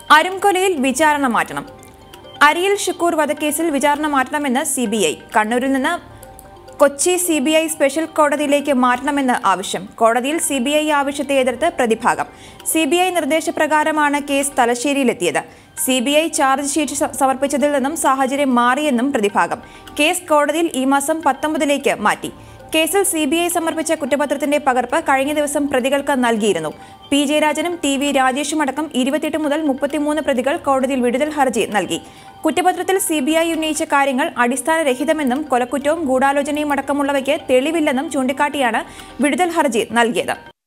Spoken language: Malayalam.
അരുംകൊലയിൽ വിചാരണ മാറ്റണം. അരിയിൽ ഷുക്കൂർ വധക്കേസിൽ വിചാരണ മാറ്റണമെന്ന് CBI. കണ്ണൂരിൽ നിന്ന് കൊച്ചി CBI സ്പെഷ്യൽ കോടതിയിലേക്ക് മാറ്റണമെന്ന് ആവശ്യം. കോടതിയിൽ CBI ആവശ്യത്തെ എതിർത്ത് പ്രതിഭാഗം. CBI നിർദ്ദേശപ്രകാരമാണ് കേസ് തലശ്ശേരിയിലെത്തിയത്. CBI ചാർജ് ഷീറ്റ് സമർപ്പിച്ചതിൽ നിന്നും സാഹചര്യം മാറിയെന്നും പ്രതിഭാഗം. കേസ് കോടതിയിൽ ഈ മാസം 19 മാറ്റി. കേസിൽ CBI സമർപ്പിച്ച കുറ്റപത്രത്തിന്റെ പകർപ്പ് കഴിഞ്ഞ ദിവസം പ്രതികൾക്ക് നൽകിയിരുന്നു. P. ജയരാജനും TV രാജേഷും അടക്കം 28 മുതൽ 33 പ്രതികൾ കോടതിയിൽ വിടുതൽ ഹർജി നൽകി. കുറ്റപത്രത്തിൽ CBI ഉന്നയിച്ച കാര്യങ്ങൾ അടിസ്ഥാനരഹിതമെന്നും കൊലക്കുറ്റവും ഗൂഢാലോചനയും അടക്കമുള്ളവയ്ക്ക് തെളിവില്ലെന്നും ചൂണ്ടിക്കാട്ടിയാണ് വിടുതൽ ഹർജി നൽകിയത്.